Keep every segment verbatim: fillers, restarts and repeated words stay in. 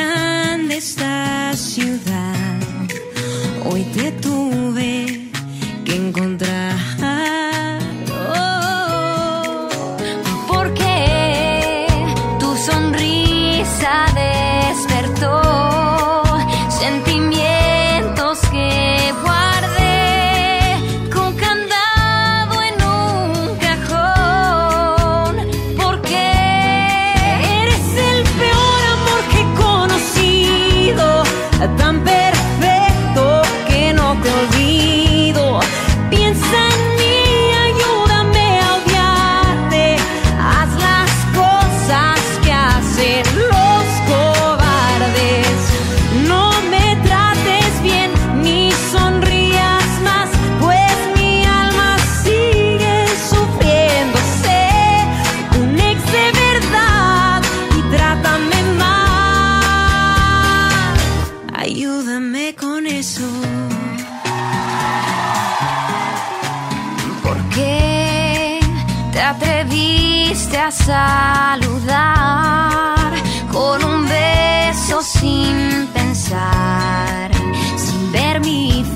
grande esta ciudad, hoy te tuve que encontrar. Oh, porque tu sonrisa despertó sentimientos que guardé con candado en un cajón. Porque eres el peor amor que he conocido, tan perfecto que no te olvido. Piensa en mí, ayúdame a odiarte. Haz las cosas que hacen los cobardes. No me trates bien ni sonrías más, pues mi alma sigue sufriendo. Sé un ex de verdad y trátame mal. Ayúdame con eso. ¿Por qué te atreviste a saludar con un beso sin pensar, sin ver mi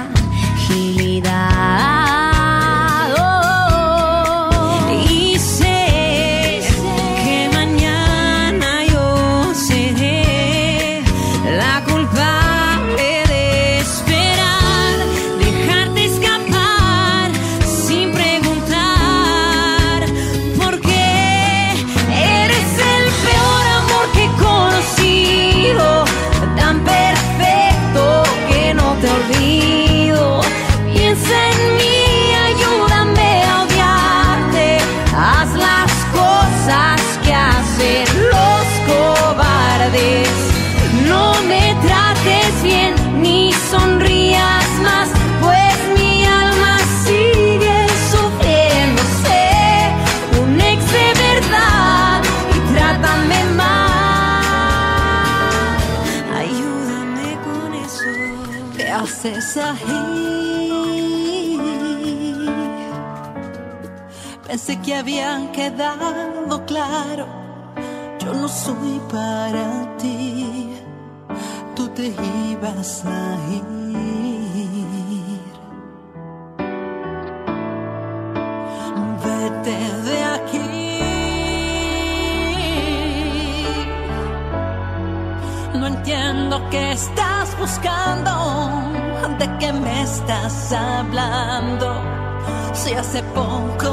fragilidad? Oh, y sé que mañana yo seré la culpable de esperar, dejarte escapar sin preguntar. Porque eres el peor amor que he conocido, tan perfecto que no te olvido. Piensa en mí, ayúdame a odiarte. Haz las cosas que hacen los cobardes. No me trates bien ni sonrías más, pues mi alma sigue sufriendo. Sé un ex de verdad y trátame mal. Ayúdame con eso. ¿Qué haces ahí? Pensé que había quedado claro, yo no soy para ti. Tú te ibas a ir. Vete de aquí. No entiendo qué estás buscando, de qué me estás hablando. Si hace poco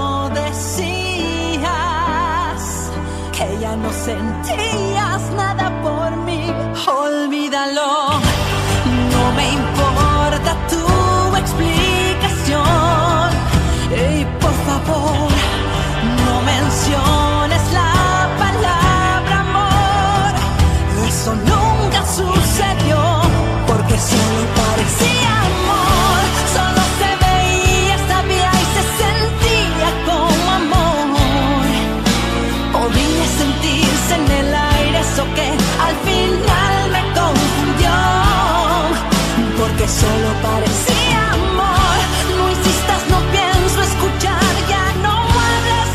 decías que ya no sentías nada por mí. Olvídalo, no me importa tu explicación. Y por favor, no menciones la palabra amor. Eso nunca sucedió, porque solo parecía amor. Solo se veía, sabía y se sentía como amor. Podía sentirse en el aire eso que al final me confundió, porque solo parecía amor. No insistas, no pienso escuchar, ya no hables,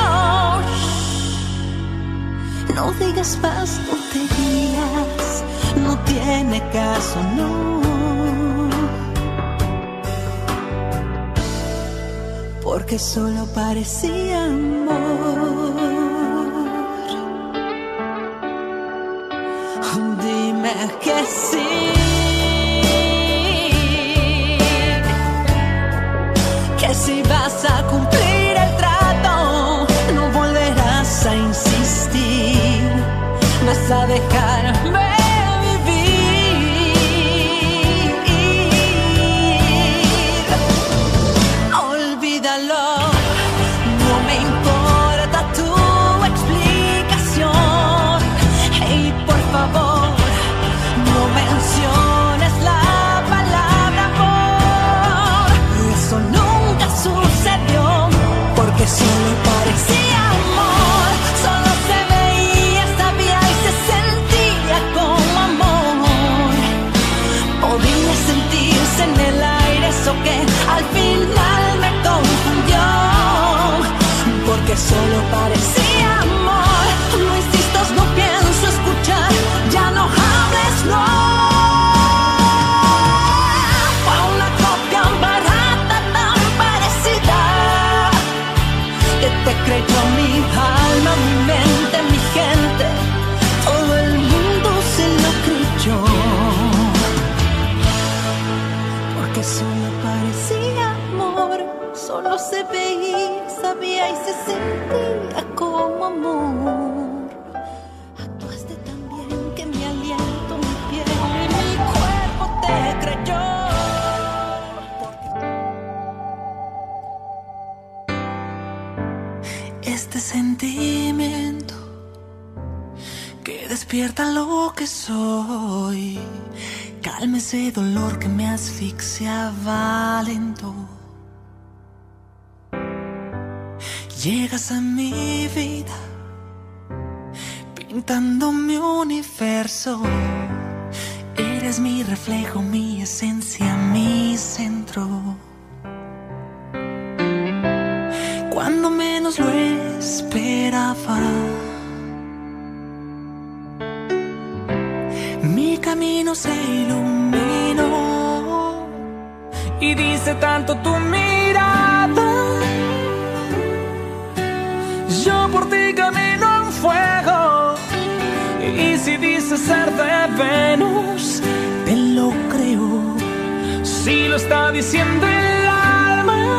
no. No digas más tonterías, no tiene caso, no. Porque solo parecía amor. Dime que sí, que si vas a cumplir el trato, no volverás a insistir, vas a dejarme vivir. Olvídalo, no me importa tu explicación. Y por favor, no menciones la palabra amor. Eso nunca sucedió, porque solo parecía amor. Solo se veía, sabía y se sentía se veía, sabía y se sentía como amor. Actuaste tan bien que mi aliento, mi piel y mi cuerpo te creyó. Este sentimiento que despierta lo que soy, calma ese dolor que me asfixiaba lento. Llegas a mi vida pintando mi universo. Eres mi reflejo, mi esencia, mi centro. Cuando menos lo esperaba, mi camino se iluminó y dice tanto tu mirada. Yo por ti camino en fuego, y si dices ser de Venus, te lo creo. Si lo está diciendo el alma,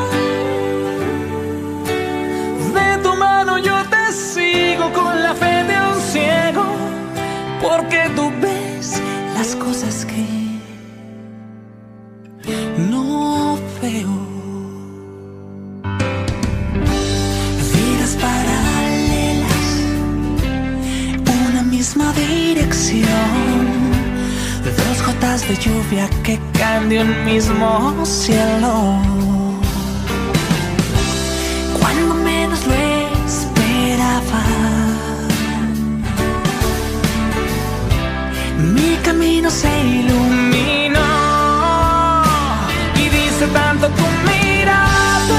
de tu mano yo te sigo con la fe de un ciego, porque tú ves las cosas que no veo. Vidas paralelas, una misma dirección, dos gotas de lluvia que caen de un mismo cielo. Cuando menos lo esperaba, mi camino se iluminó y dice tanto tu mirada.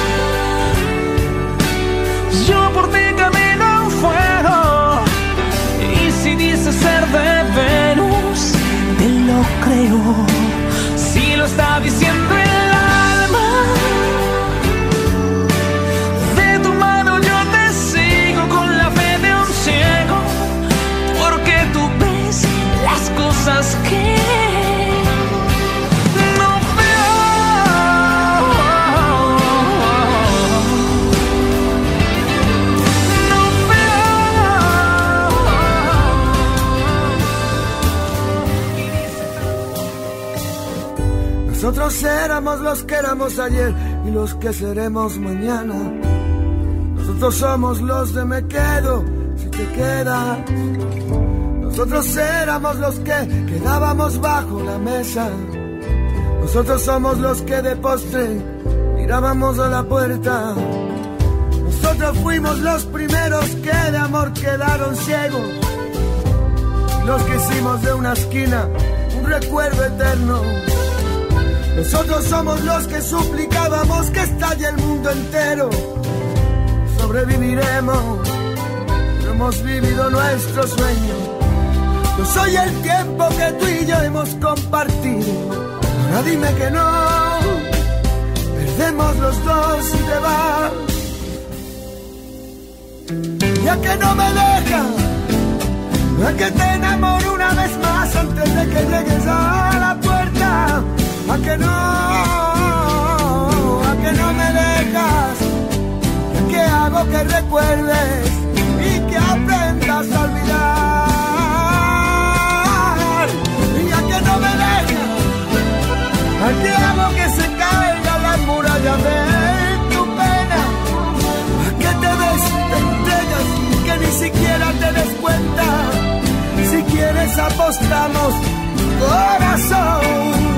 Yo por ti camino en fuego, y si dices ser de Venus, te lo creo. Si lo está diciendo el alma, de tu mano yo te sigo con la fe de un ciego, porque tú ves las cosas que no veo. No veo. Nosotros éramos los que éramos ayer y los que seremos mañana. Nosotros somos los de me quedo si te quedas. Nosotros éramos los que quedábamos bajo la mesa. Nosotros somos los que de postre mirábamos a la puerta. Nosotros fuimos los primeros que de amor quedaron ciegos, los que hicimos de una esquina un recuerdo eterno. Nosotros somos los que suplicábamos que estalle el mundo entero. Sobreviviremos, no hemos vivido nuestro sueño. Yo soy el tiempo que tú y yo hemos compartido. Ahora dime que no, perdemos los dos y te vas. Ya que no me dejas, a que te enamoro una vez más antes de que llegues a la puerta. A que no, a que no me dejas, a que hago que recuerdes y que aprendas a olvidar. Y a que no me dejas, a que hago que se caiga la muralla de tu pena. A que te des, te entregas y que ni siquiera te des cuenta. Si quieres apostamos, corazón.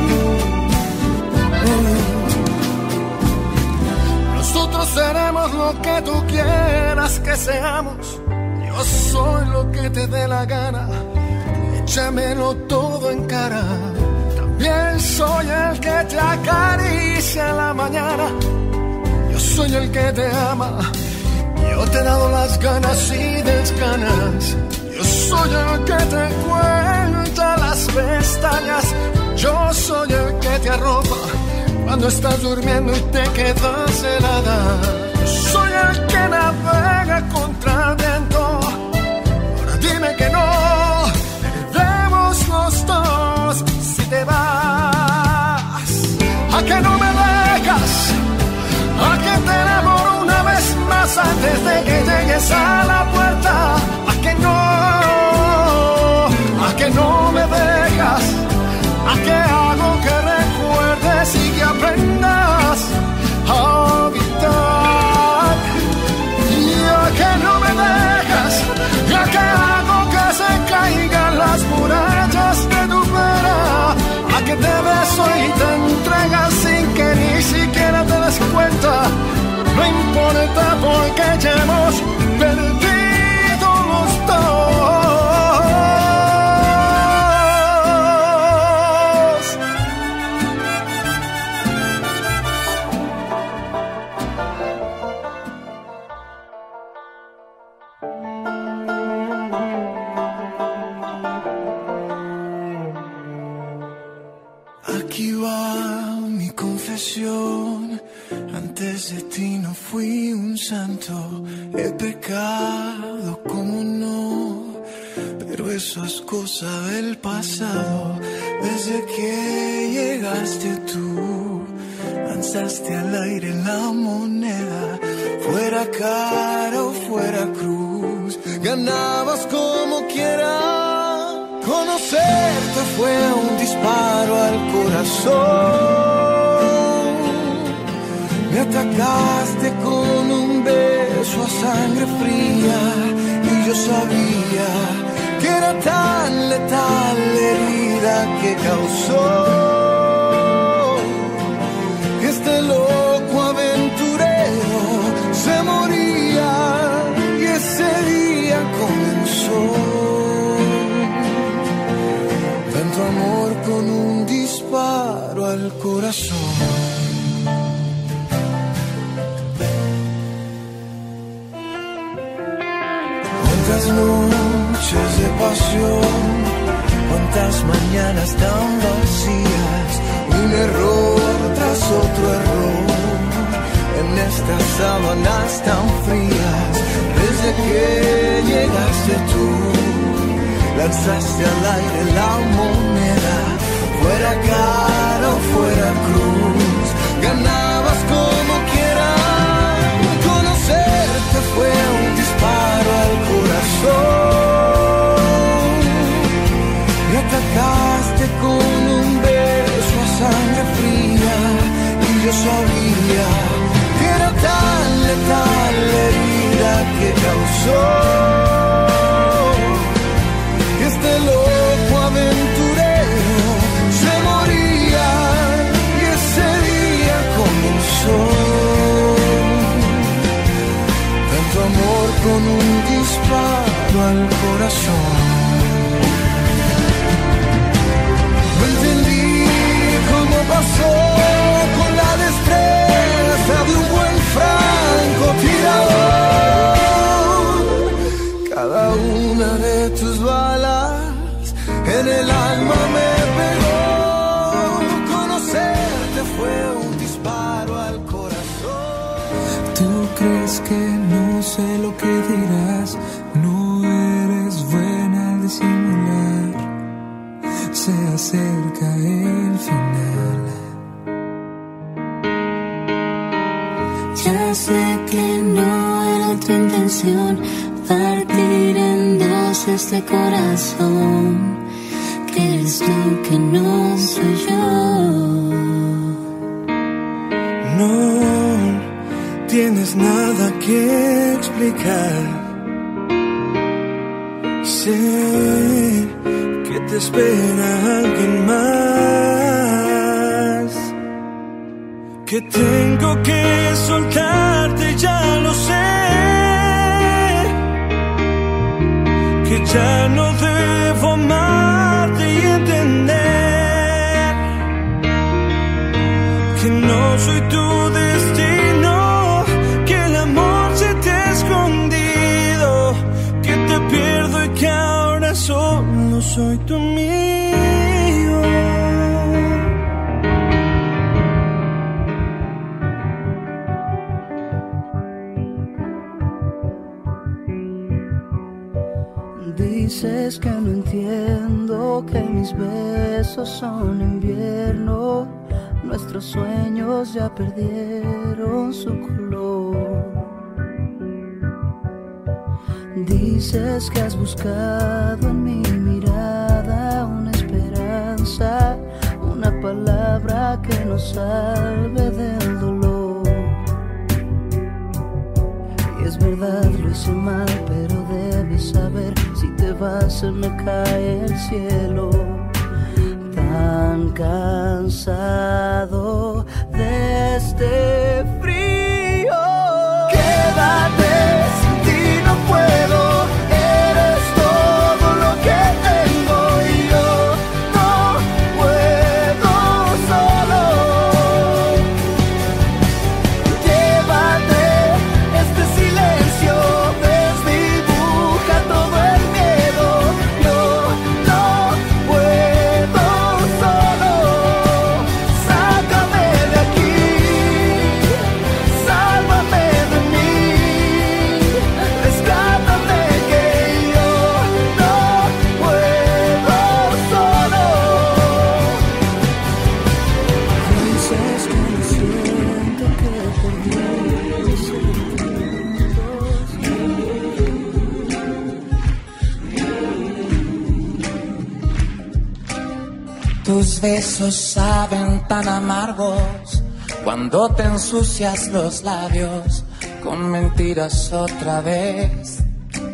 Nosotros seremos lo que tú quieras que seamos. Yo soy lo que te dé la gana. Échamelo todo en cara. También soy el que te acaricia en la mañana. Yo soy el que te ama. Yo te he dado las ganas y desganas. Yo soy el que te cuenta las pestañas. Yo soy el que te arropa cuando estás durmiendo y te quedas helada. Yo soy el que navega contra el viento. Ahora dime que no, perdemos los dos si te vas. A que no me dejas, a que que llegues a la puerta, a que no, a que no me dejas, a que hago que recuerdes y que aprendas a habitar, y a que no me dejas, y a que hago que se caigan las murallas de tu vera, a que te beso y te entregas sin que ni siquiera te des cuenta. No importa porque ya hemos perdido los dos. Aquí va mi confesión. Antes de ti no fui un santo, he pecado como no, pero eso es cosa del pasado. Desde que llegaste tú, lanzaste al aire la moneda, fuera cara o fuera cruz, ganabas como quiera. Conocerte fue un disparo al corazón. Me atacaste con un beso a sangre fría y yo sabía que era tan letal la herida que causó que este loco aventurero se moría y ese día comenzó tanto amor con un disparo al corazón. Cuántas noches de pasión, cuántas mañanas tan vacías, un error tras otro error, en estas sábanas tan frías. Desde que llegaste tú, lanzaste al aire la moneda, fuera cara o fuera cruz, ganabas como quieras. Conocerte fue un disparo al corazón. Me atacaste con un beso a sangre fría y yo sabía que era tan letal la herida que causó que este loco aventurero se moría y ese día comenzó tanto amor con un disparo al corazón. No entendí cómo pasó con la destreza de un buen francotirador. Cada una de tus balas en el alma me pegó. Conocerte fue un disparo al corazón. ¿Tú crees que no sé lo que dirás? No eres buena al disimular. Se acerca el final. Ya sé que no era tu intención partir en dos este corazón. Que eres tú, que no soy yo. No tienes nada que explicar. Sé que te espera alguien más. Que tengo que soltarte, ya lo sé. Que ya no debo amarte y entender que no soy tu destino, que el amor se te ha escondido, que te pierdo y que ahora solo soy tu mío. Dices que no entiendo, que mis besos son invierno. Nuestros sueños ya perdieron su color. Dices que has buscado en mi mirada una esperanza, una palabra que nos salve del dolor. Y es verdad, lo hice mal, pero debes saber, si te vas se me cae el cielo. Tan cansado de este frío. Quédate, sin ti no puedo. Eres todo lo que tengo y yo no puedo solo. Llévate este silencio, desdibuja todo el miedo. Yo no puedo solo. Sácame de aquí, sálvame de mí, rescátame que yo no puedo solo. Dices que no siento que perdí mis sentimientos. Tus besos saben tan amargos cuando te ensucias los labios con mentiras otra vez.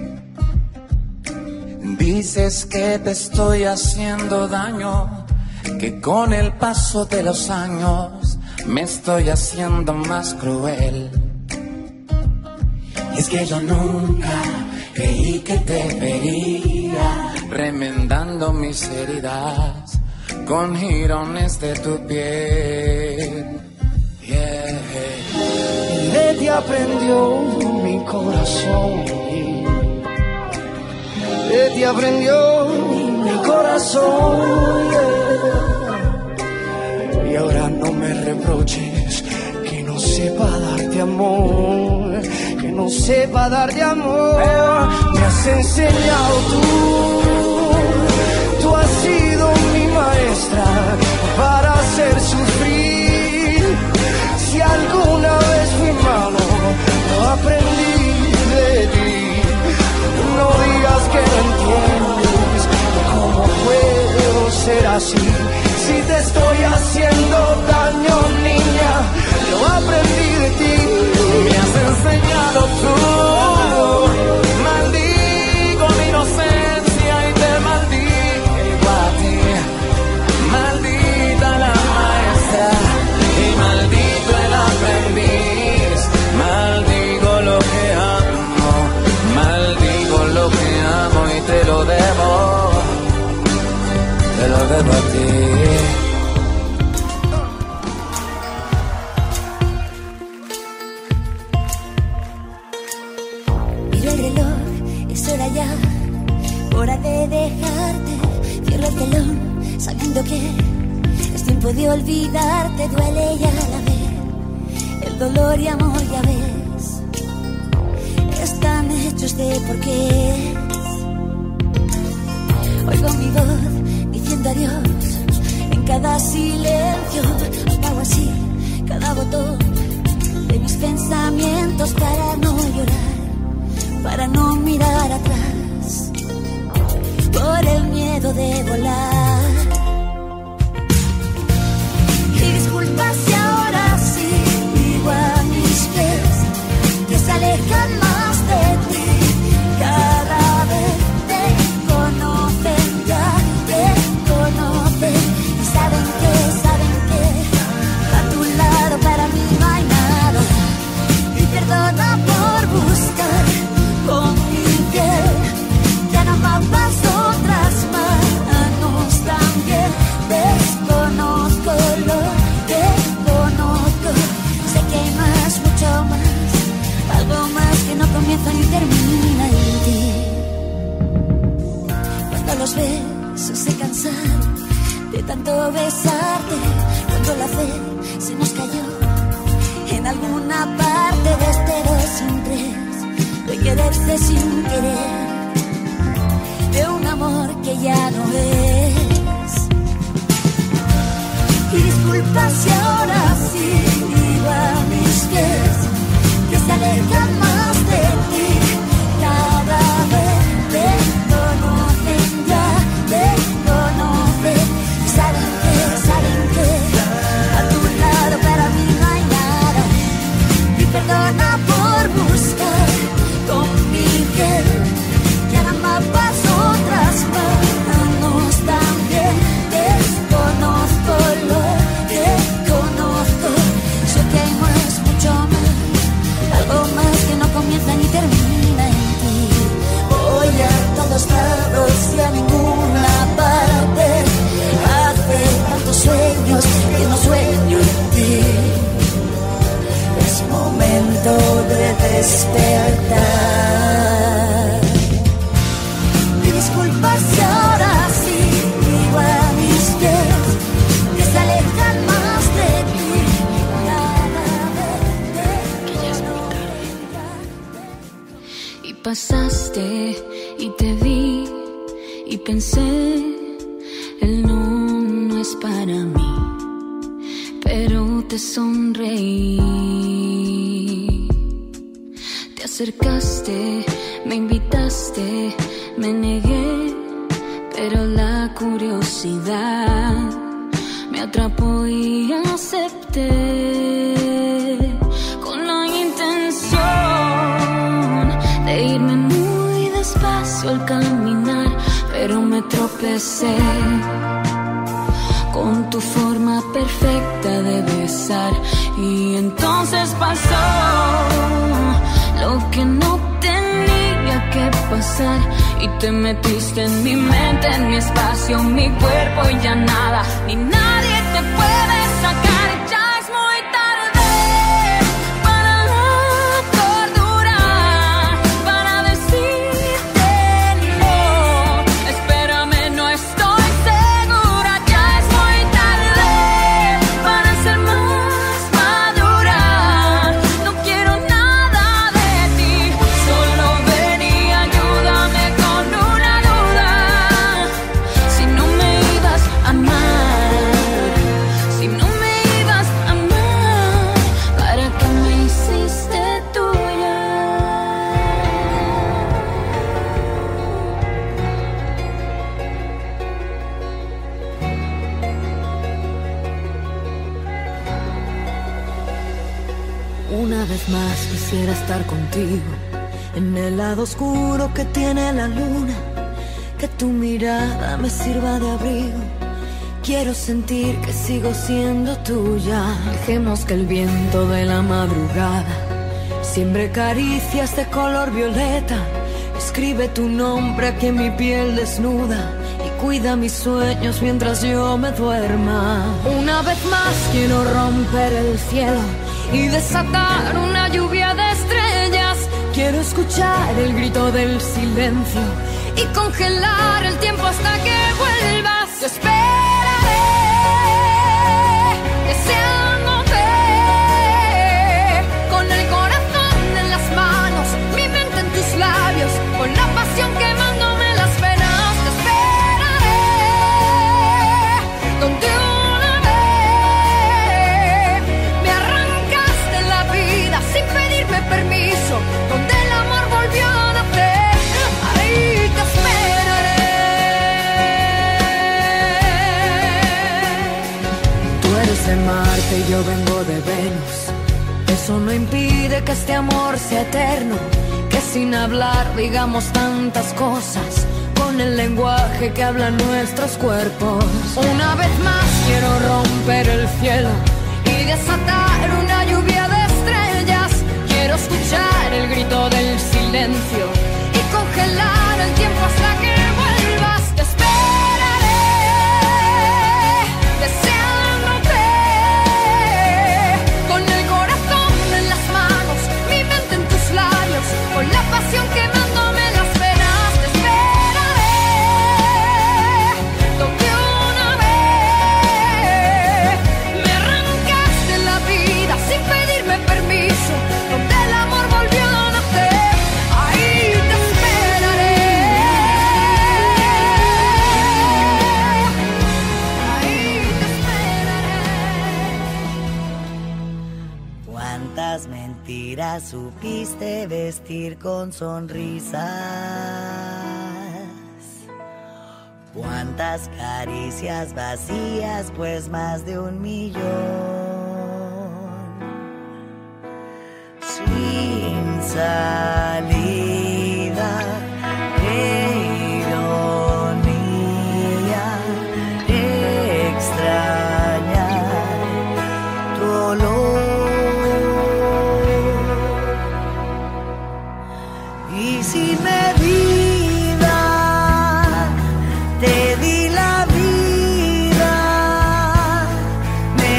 Dices que te estoy haciendo daño, que con el paso de los años me estoy haciendo más cruel. Y es que yo nunca creí que te vería remendando mis heridas con jirones de tu piel. Yeah. De ti aprendió mi corazón, de ti aprendió mi corazón, yeah. Y ahora no me reproches que no sepa darte amor, que no sepa darte amor. Me has enseñado tú, tú has sido mi maestra para hacer sufrir. Si alguna vez fui malo, lo aprendí de ti. No digas que no entiendes, ¿cómo puedo ser así? Si te estoy haciendo daño, niña, lo aprendí de ti. Me has enseñado tú, maldigo mi inocencia y te maldigo a ti. Maldita la maestra y maldito el aprendiz. Maldigo lo que amo, maldigo lo que amo y te lo debo, te lo debo a ti. Miro el reloj, es hora ya, hora de dejarte. Cierro el telón, sabiendo que es tiempo de olvidarte. Duele ya la vez, el dolor y amor ya ves, están hechos de porqués. Oigo mi voz diciendo adiós en cada silencio. Apago así cada botón de mis pensamientos para no llorar, para no mirar atrás, por el miedo de volar. Y disculpa si ahora sí digo a mis pies que se alejan más de ti. Cada vez te conocen, ya te conocen y saben que, saben que a tu lado para mí no hay nada. Y perdona por buscar con mi piel, ya no mapas otras manos también. Desconozco lo que conozco, sé que hay más, mucho más, algo más que no comienza ni termina en ti. Cuando los besos se cansaron de tanto besarte, cuando la fe se nos cayó en alguna parte de este dos sin tres, de quererse sin querer, de un amor que ya no es. Y disculpa si ahora sí digo a mis pies que se alejan más de ti cada acercaste y te vi y pensé, el no, no es para mí, pero te sonreí. Te acercaste, me invitaste, me negué, pero la curiosidad me atrapó y acepté, con la intención de irme muy despacio al caminar, pero me tropecé con tu forma perfecta de besar, y entonces pasó lo que no tenía que pasar, y te metiste en mi mente, en mi espacio, en mi cuerpo, y ya nada ni nadie te puede sacar. Ya es muy tarde para la cordura, para decirte no. Espérame, no estoy segura. Ya es muy tarde para ser más madura. No quiero nada de ti, solo ven y ayúdame con una duda. Si no me ibas a amar, si no me ibas a amar, ¿para qué me hiciste tuya? Una vez más quisiera estar contigo, en el lado oscuro que tiene la luna, que tu mirada me sirva de abrigo. Quiero sentir que sigo siendo tuya. Dejemos que el viento de la madrugada siembre caricias de color violeta. Escribe tu nombre aquí en mi piel desnuda y cuida mis sueños mientras yo me duerma. Una vez más quiero romper el cielo y desatar una lluvia de estrellas. Quiero escuchar el grito del silencio y congelar el tiempo hasta que vuelvas. Te esperaré, deseándote, con el corazón en las manos, mi mente en tus labios, con la pasión quemándome las venas. Te esperaré, donde una vez me arrancaste la vida sin pedirme permiso, donde el amor volvió a nacer. Ahí te esperaré. Tú eres de Marte y yo vengo de Venus. Eso no impide que este amor sea eterno, que sin hablar digamos tantas cosas, con el lenguaje que hablan nuestros cuerpos. Una vez más quiero romper el cielo y desatar una lluvia de estrellas. Quiero escuchar el grito del silencio y congelar el tiempo hasta que vuelvas. Te esperaré, deseándote, con el corazón en las manos, mi mente en tus labios, con la pasión quemándome las venas. Te esperaré, donde una vez me arrancaste la vida sin pedirme permiso, donde el amor volvió a nacer. Ahí te esperaré, ahí te esperaré. ¿Cuántas mentiras supiste vestir con sonrisas? ¿Cuántas caricias vacías? Pues más de un millón. Sin salida, qué ironía, extrañar tu olor. Y sin medida te di la vida,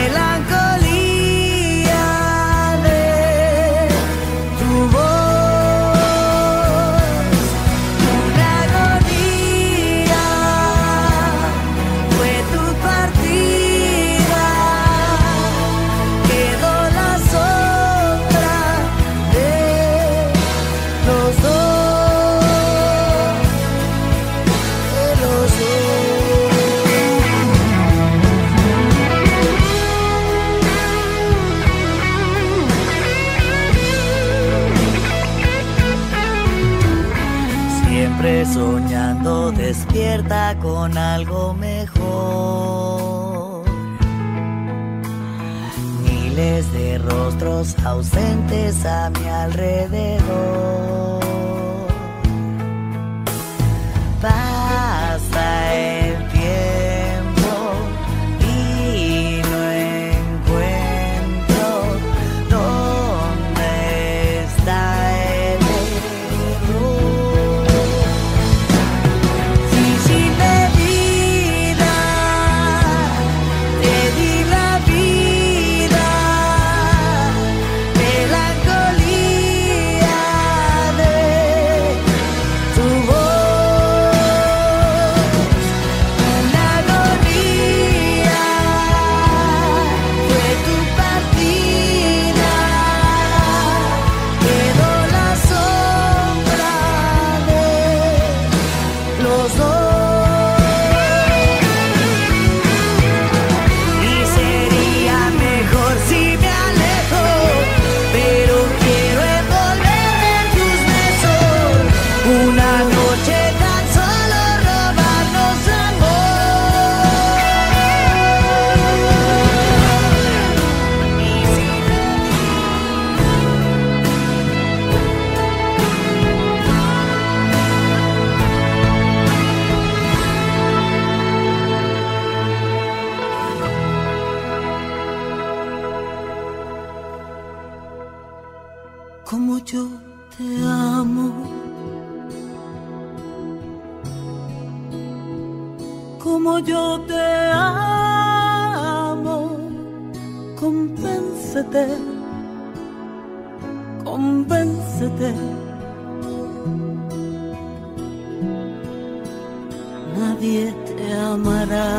melancolía de tu voz. pero despierta con algo mejor. Miles de rostros ausentes a mi alrededor. Pasa el tiempo y no encuentro dónde está el error. Si sin medida te di la vida, melancolía de tu voz. Como yo te amo, como yo te amo, convéncete, convéncete. Nadie te amará.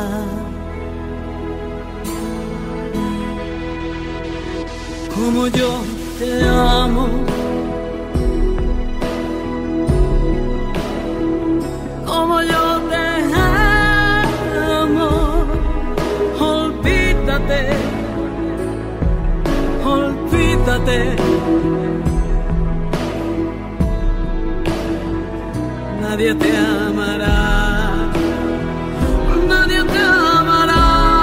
Como yo te amo, como yo te amo, olvídate, olvídate. Nadie te amará, nadie te amará.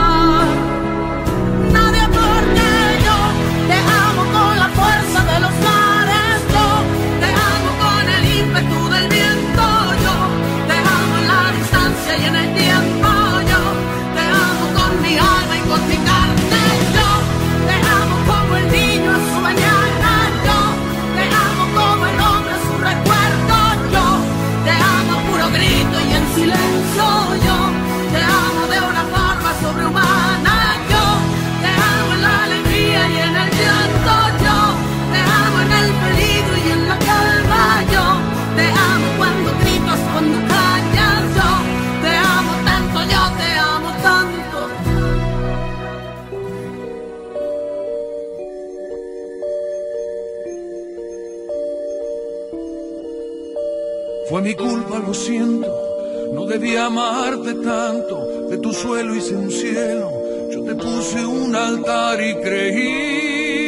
Fue mi culpa, lo siento, no debía amarte tanto. De tu suelo hice un cielo, yo te puse un altar y creí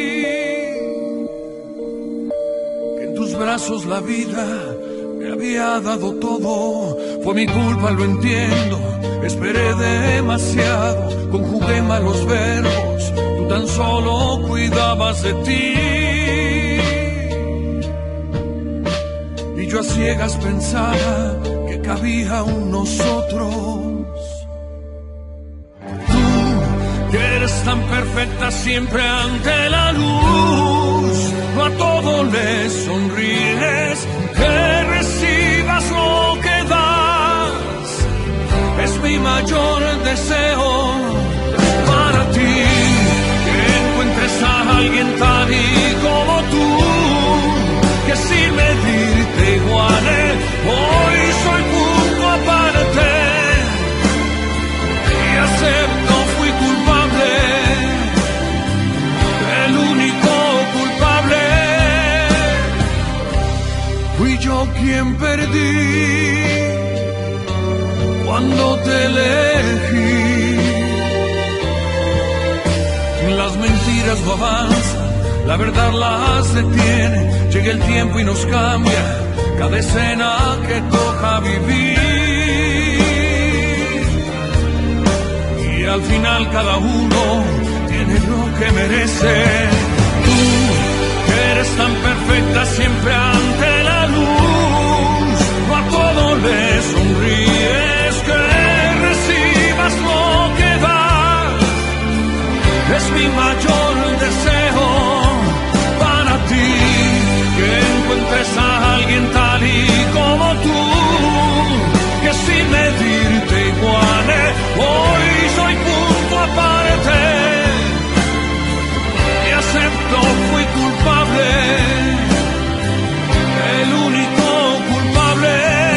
que en tus brazos la vida me había dado todo. Fue mi culpa, lo entiendo, esperé demasiado, conjugué malos verbos, tú tan solo cuidabas de ti. Y yo a ciegas pensaba que cabía un nosotros. Tú, que eres tan perfecta siempre ante la luz, no a todo le sonríes, que recibas lo que das, es mi mayor deseo para ti, que encuentres a alguien tal y como tú, que sin medirte iguale, hoy soy punto aparte y acepto fui culpable, el único culpable, fui yo quien perdí cuando te elegí. Las mentiras no avanzan, la verdad las detiene, llega el tiempo y nos cambia cada escena que toca vivir. al final cada uno tiene lo que merece. Tú, que eres tan perfecta siempre ante la luz, no a todo le sonríes, que recibas lo que das, es mi mayor deseo para ti, que encuentres a alguien tal y como tú, que sin medirte iguale. Hoy soy punto aparte y acepto, fui culpable, el único culpable.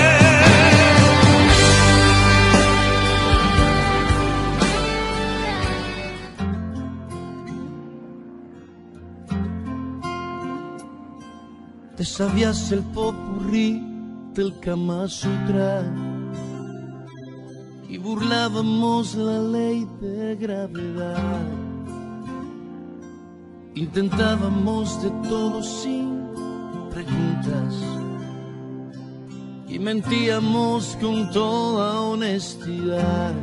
Te sabías el popurrí del Kama Sutra y burlábamos la ley de gravedad. Intentábamos de todo sin preguntas y mentíamos con toda honestidad.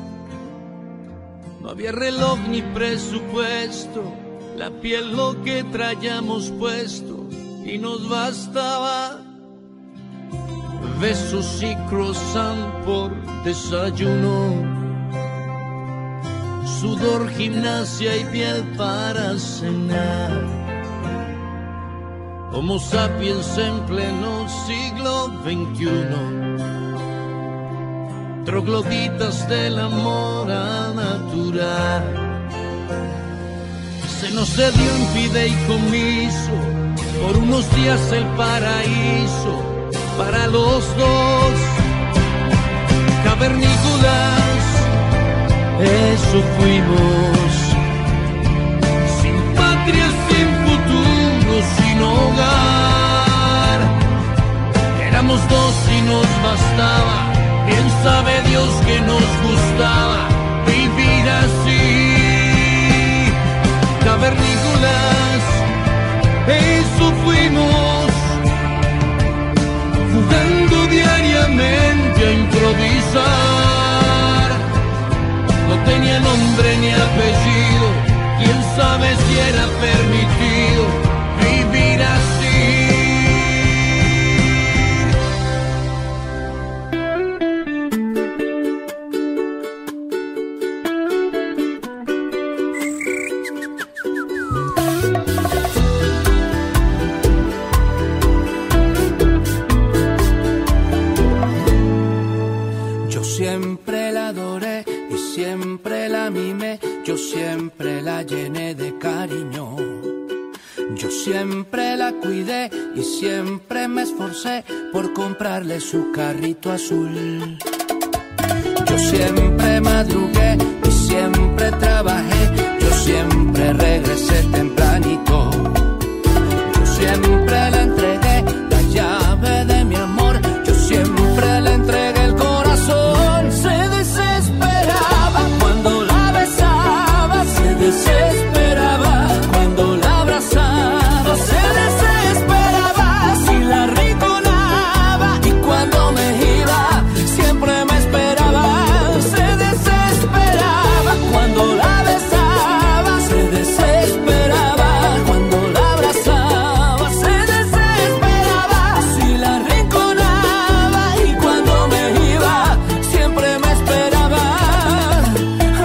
No había reloj ni presupuesto, la piel lo que traíamos puesto y nos bastaba. Besos y croissant por desayuno, sudor, gimnasia y piel para cenar. Homo sapiens en pleno siglo veintiuno, trogloditas del amor al natural. Se nos cedió en fideicomiso por unos días el paraíso para los dos, cavernícolas, eso fuimos, sin patria, sin futuro, sin hogar. Éramos dos y nos bastaba, bien sabe Dios que nos gustaba vivir así, cavernícolas, eso fuimos, jugando diariamente a improvisar. No tenía nombre ni apellido, quién sabe si era permitido vivir así. Siempre la adoré y siempre la mimé, yo siempre la llené de cariño. Yo siempre la cuidé y siempre me esforcé por comprarle su carrito azul. Yo siempre madrugué y siempre trabajé, yo siempre regresé tempranito. Yo siempre le entregué la llave de mi amor, yo siempre le entregué el corazón. Se desesperaba cuando la besaba, se desesperaba cuando la abrazaba, se desesperaba si la rinconaba y cuando me iba siempre me esperaba. Se desesperaba cuando la besaba, se desesperaba cuando la abrazaba, se desesperaba si la rinconaba y cuando me iba siempre me esperaba. Oh.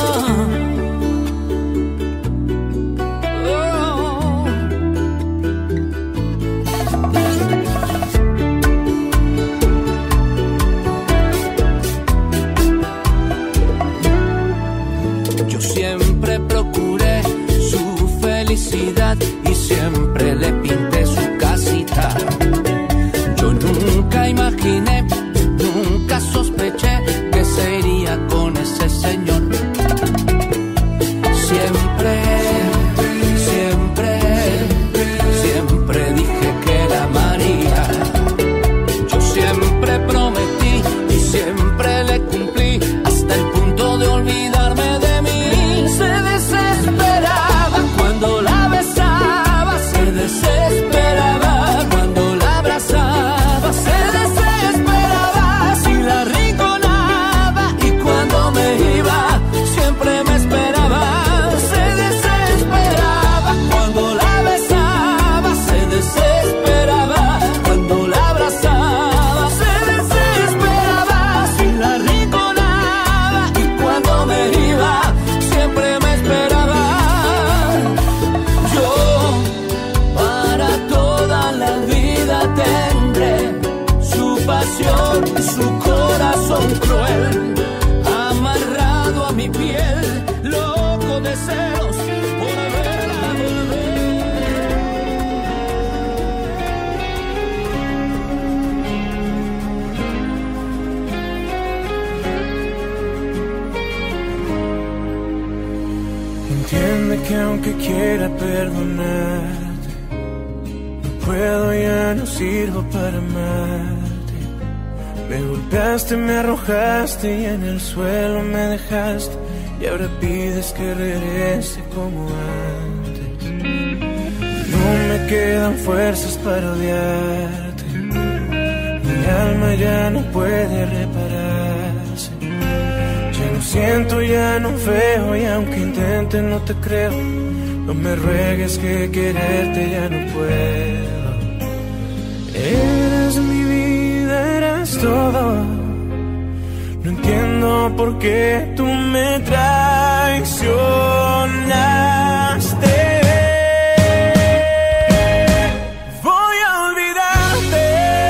Oh. Yo siempre procuré su felicidad y siempre le pinté su casita. Yo nunca imaginé, nunca sospeché que se iría con ese señor. Siempre, siempre, siempre dije que la amaría. Yo siempre prometí y siempre le cumplí hasta el punto de olvidarme de mí. Se Entiende que aunque quiera perdonarte, no puedo, ya no sirvo para amarte. Me golpeaste, me arrojaste y en el suelo me dejaste, y ahora pides que regrese como antes. No me quedan fuerzas para odiarte, mi alma ya no puede repararse. Ya no siento, ya no veo, y aunque intente no te creo. No me ruegues que quererte ya no puedo. Eras mi vida, eras todo. No entiendo por qué tú me traicionaste. Voy a olvidarte,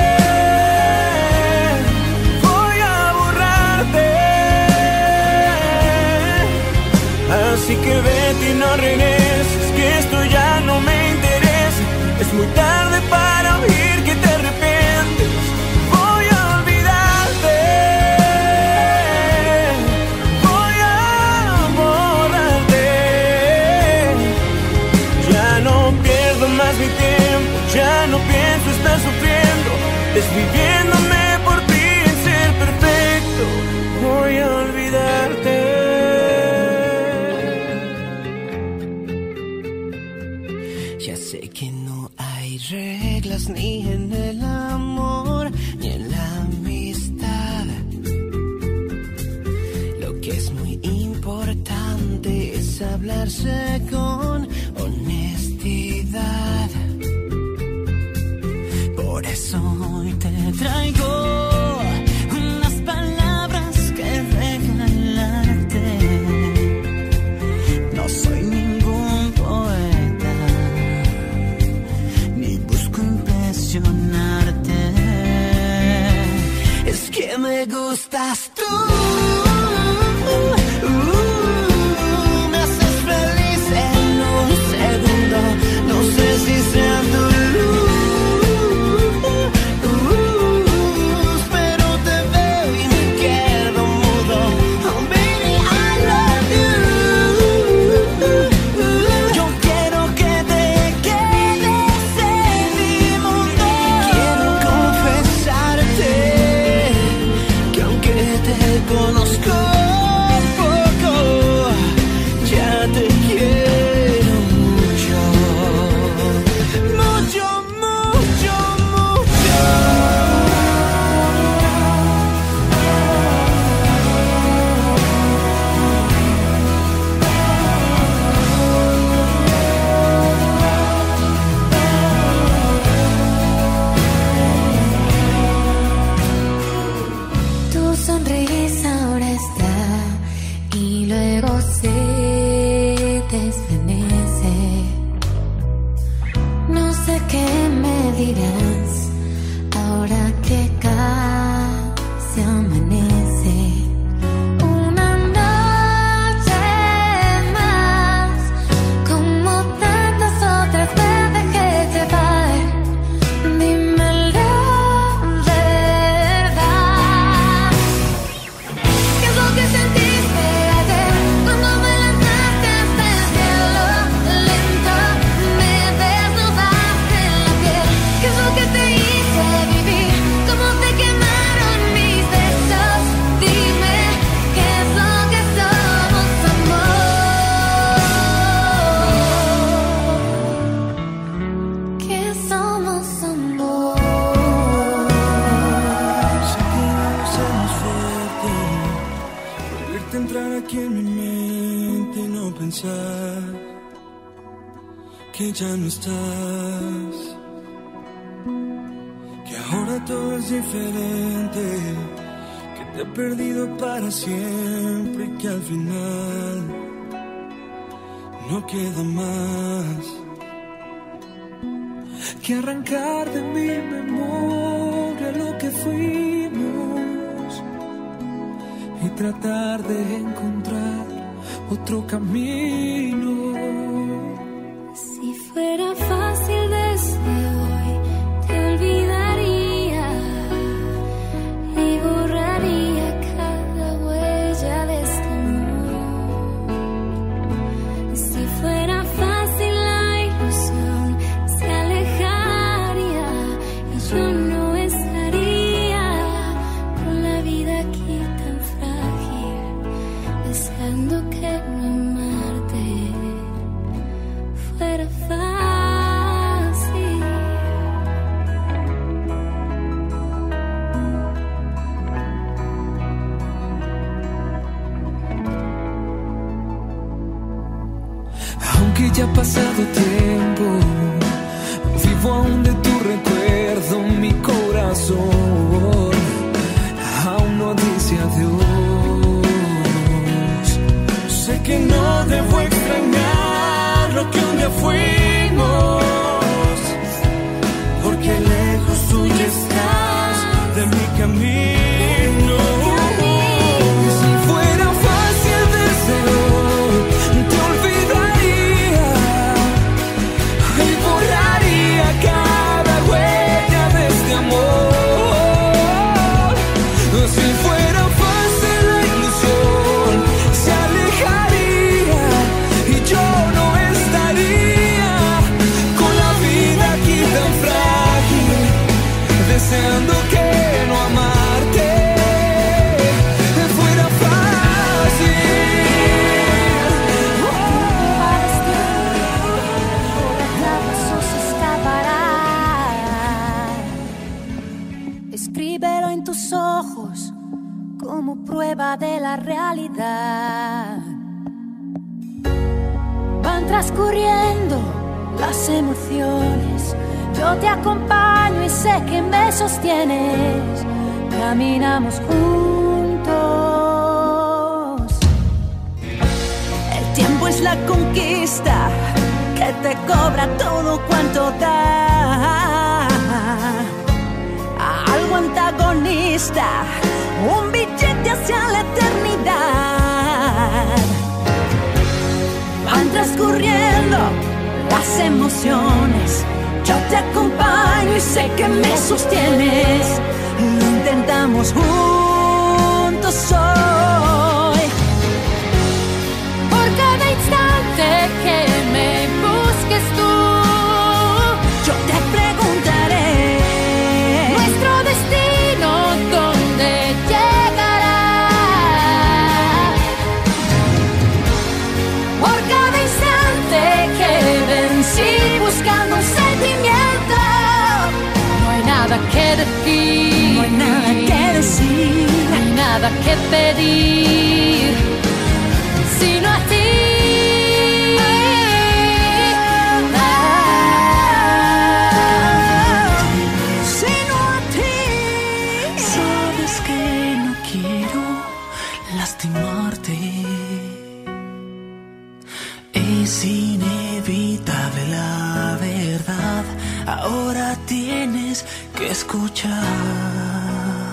voy a borrarte. Así que vete y no regreses, que esto ya no me interesa. Es muy tarde para oír que te arrepientes. Voy a olvidarte, voy a borrarte. Ya no pierdo más mi tiempo, ya no pienso estar sufriendo, desviviéndome por ti en ser perfecto. Voy a olvidarte. Ya sé que no hay reglas ni en el amor ni en la amistad. Lo que es muy importante es hablarse con honestidad. Por eso hoy te traigo unas palabras que regalarte. No soy ningún poeta, ni busco impresionarte. Es que me gustas tú. Uh, me haces feliz en un segundo. No sé si sea tu luz, pero te veo y me quedo mudo. Oh baby, I love you. Yo quiero que te quedes en mi mundo. Quiero confesarte que aunque te conozco poco, ya te quiero mucho. Mucho, mucho, mucho. Tu sonrisa ahora está y luego se desvanece. No sé qué me dirás ahora que casi amanece. Una noche más, como tantas otras me dejé llevar. Dímelo de verdad. ¿Qué es lo que sentiste ayer cuando me lanzaste hasta el cielo? Lento me desnudaste en la piel. ¿Qué es lo que te hice vivir? ¿Cómo te quemaron mis besos? Dime, ¿qué es lo que somos, amor? ¿Qué somos, amor? Sé que no somos fuerte, volverte a entrar aquí en mi mente y no pensar que ya no estás, que ahora todo es diferente, que te he perdido para siempre y que al final no queda más que arrancar de mi memoria lo que fuimos y tratar de encontrar otro camino. Si fuera fácil desde hoy, te olvidaría y borraría cada huella de este amor. Si deseando que no amarte fuera fácil. Aunque ya ha pasado tiempo, vivo aún de tu recuerdo, mi corazón aún no dice adiós. Sé que no debo extrañar lo que un día fuimos, porque lejos tú ya estás de mi camino. Y si fuera fácil desde hoy, te olvidaría y borraría cada huella de este amor. Si fuera fácil la ilusión se alejaría y yo no estaría con la vida aquí tan frágil, deseando que no amarte fuera fácil. Escríbelo en tus ojos como prueba de la realidad. Van transcurriendo las emociones, yo te acompaño y sé que me sostienes. Caminamos juntos. El tiempo es la conquista que te cobra todo cuanto da. Algo antagonista, un billete hacia la eternidad. Van transcurriendo las emociones, yo te acompaño y sé que me sostienes. Lo intentamos juntos hoy. Por cada instante que me busques tú, yo te preguntaré nuestro destino dónde llegará. Por cada instante que vencí buscando un sentimiento, no hay nada que decir, no hay nada que decir, no hay nada que pedir, sino a ti. Sino a ti. Sabes que no quiero lastimarte, es inevitable la verdad, ahora tienes que escuchar.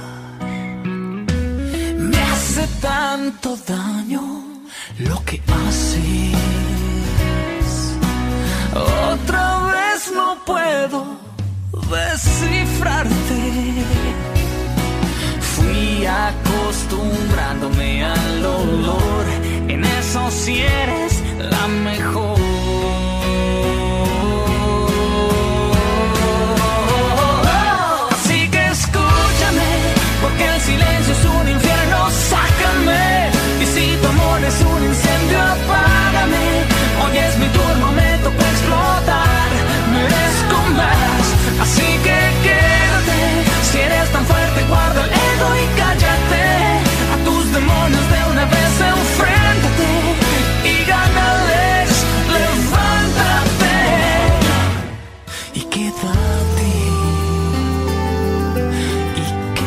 Me hace tanto daño lo que haces, otra vez no puedo descifrarte. Fui acostumbrándome al dolor, en eso sí eres la mejor. Así que escúchame, porque el silencio es un infierno, sácame. Y si tu amor es un incendio, apágame. Hoy es mi turno, me toca explotar, merezco más. Así que quédate, si eres tan fuerte, guarda el ego y cállate. A tus demonios de una vez enfréntate y gánales, levántate y quédate. Y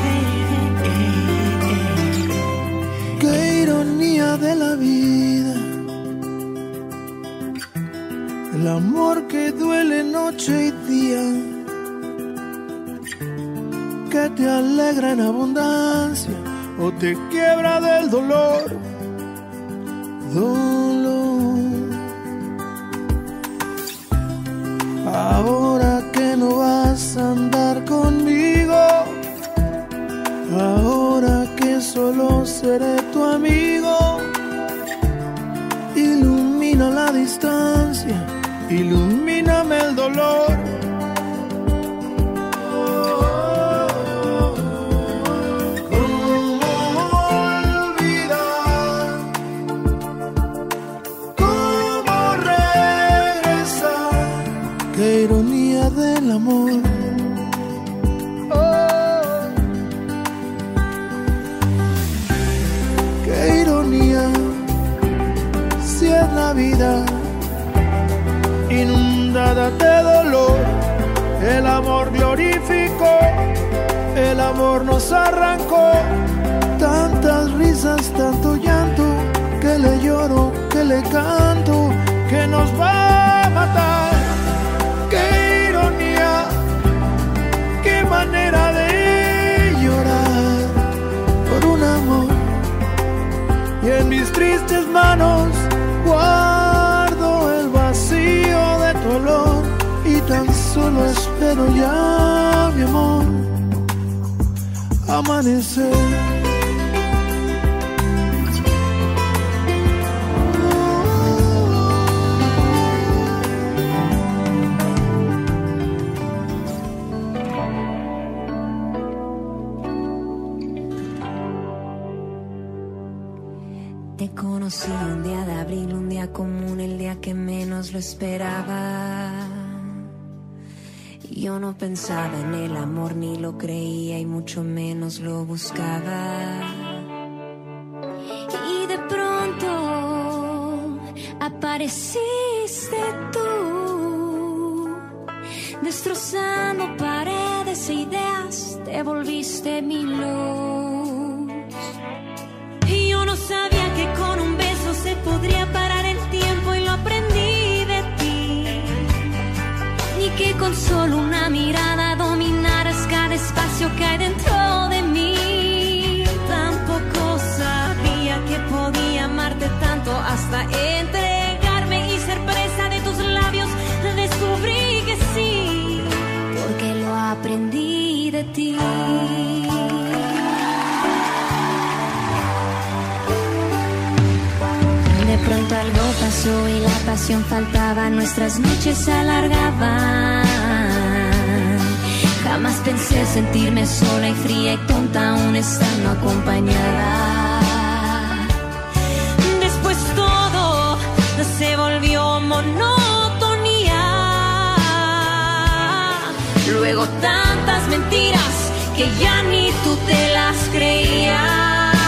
que Qué ironía de la vida, el amor que duele noche y día, que te alegra en abundancia o te quiebra del dolor. Dolor. Ahora que no vas a andar conmigo, ahora que solo seré tu amigo, ilumina la distancia, ilumíname el dolor. ¿Cómo olvidar la vida inundada de dolor. El amor glorificó, el amor nos arrancó. Tantas risas, tanto llanto, que le lloro, que le canto, que nos va a matar. Qué ironía, qué manera de llorar por un amor. Y en mis tristes manos guardo el vacío de tu olor. Y tan solo espero ya, mi amor, amanecer. Te conocí un día de abril, un día común, el día que menos lo esperaba. Yo no pensaba en el amor, ni lo creía y mucho menos lo buscaba. Y de pronto apareciste tú, destrozando paredes e ideas, te volviste mi luz. Y yo no sabía que con un beso se podría parar el tiempo, y lo aprendí de ti. Ni que con solo una mirada dominaras cada espacio que hay dentro de mí. Tampoco sabía que podía amarte tanto hasta entregarme y ser presa de tus labios. Descubrí que sí, porque lo aprendí de ti. De pronto algo pasó y la pasión faltaba, nuestras noches se alargaban. Jamás pensé sentirme sola y fría y tonta aún estando acompañada. Después todo se volvió monotonía. Luego tantas mentiras que ya ni tú te las creías.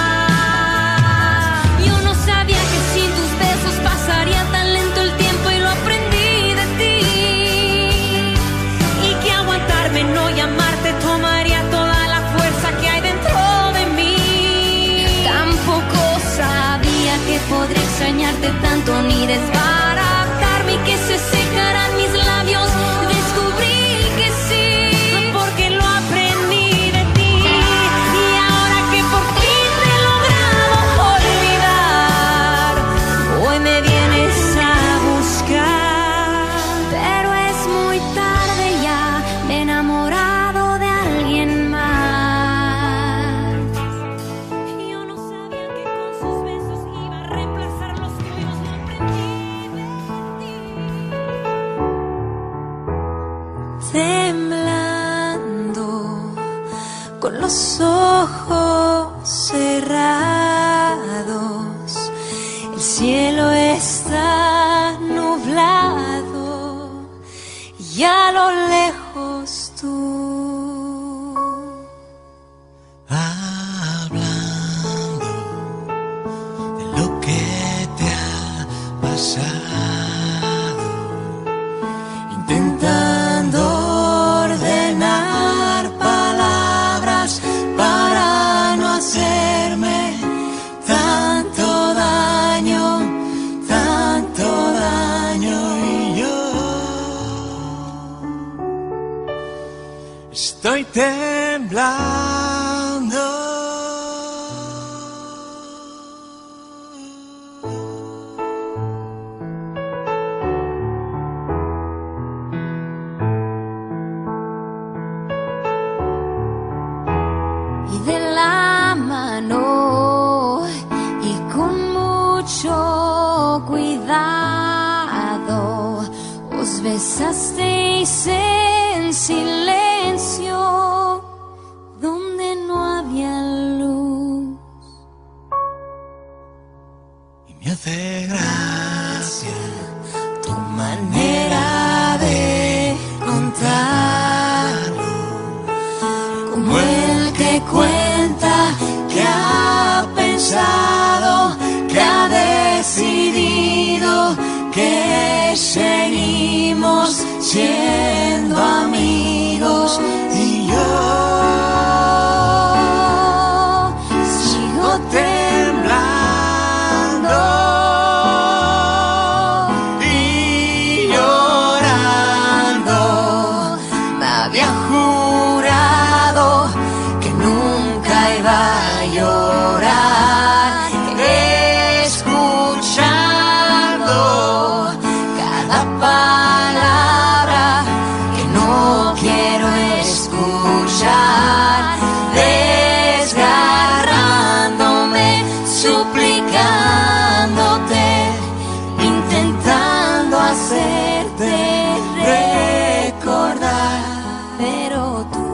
Pasaría tan lento el tiempo y lo aprendí de ti. Y que aguantarme, no llamarte, tomaría toda la fuerza que hay dentro de mí. Tampoco sabía que podría extrañarte tanto, ni desbaratarme y que se secaran mis labios. Descubrí que sí, porque lo aprendí de ti. Y ahora que por fin te he logrado olvidar, hoy me vienes a buscar. Pero es muy tarde ya, me he enamorado de alguien más. Yo no sabía que con sus besos iba a reemplazar los tuyos. Lo aprendí de ti. Temblando, con los ojos cerrados, el cielo está nublado y a lo lejos tú, hablando de lo que te ha pasado, intentando ordenar palabras para no hacerme tanto daño, tanto daño. Y yo estoy temblando. y de la mano y con mucho cuidado os besasteis en silencio donde no había luz. Y me hace gracia tu manera de contarlo, como el que cuenta que ha pensado, que ha decidido siendo amigos y yo sigo temblando y llorando. Me había jurado que nunca iba a llorar, escuchando cada palabra que no quiero escuchar, desgarrándome, suplicándote, intentando hacerte recordar, pero tú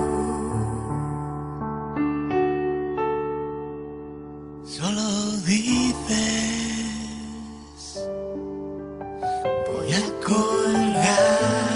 solo dices voy a colgar.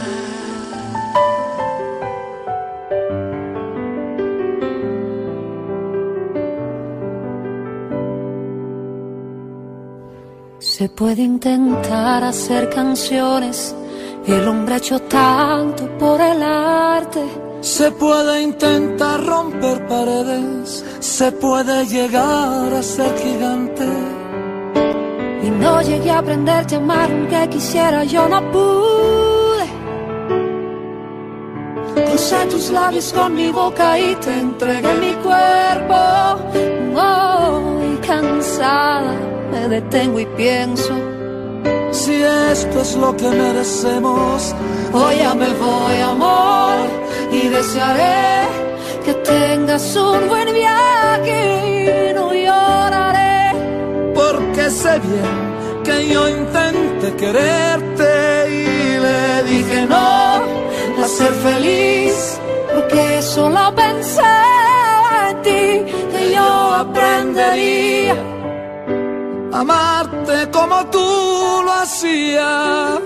Se puede intentar hacer canciones, el hombre ha hecho tanto por el arte. Se puede intentar romper paredes, se puede llegar a ser gigante. Y no llegué a aprenderte a amar aunque quisiera, yo no pude. Crucé tus labios con mi boca y te entregué mi cuerpo. Hoy cansada me detengo y pienso, si esto es lo que merecemos, hoy ya me voy, amor, y desearé que tengas un buen viaje y no lloraré. Porque sé bien que yo intenté quererte y le dije no a ser feliz, porque solo pensé en ti, que yo aprendería a amarte como tú lo hacías.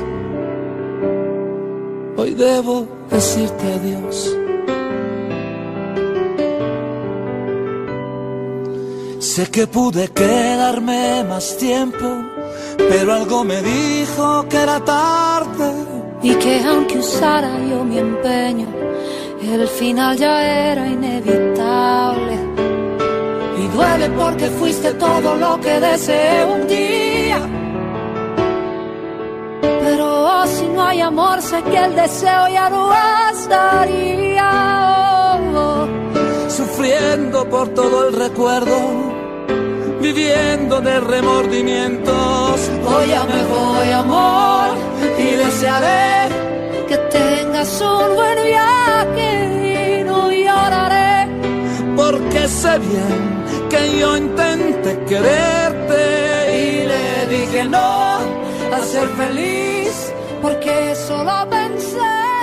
Hoy debo decirte adiós. Sé que pude quedarme más tiempo, pero algo me dijo que era tarde. Y que aunque usara yo mi empeño, el final ya era inevitable. Y duele porque fuiste todo lo que deseé un día. Pero oh, si no hay amor, sé que el deseo ya no estaría. Oh, oh. Sufriendo por todo el recuerdo, viviendo de remordimientos. Hoy ya me voy, amor, y desearé que tengas un buen viaje y no lloraré. Porque sé bien que yo intenté quererte y le dije no a ser feliz, porque solo pensé